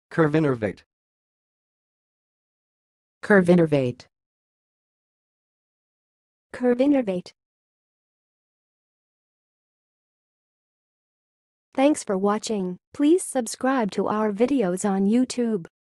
curvinervate, curvinervate, curvinervate. Thanks for watching. Please subscribe to our videos on YouTube.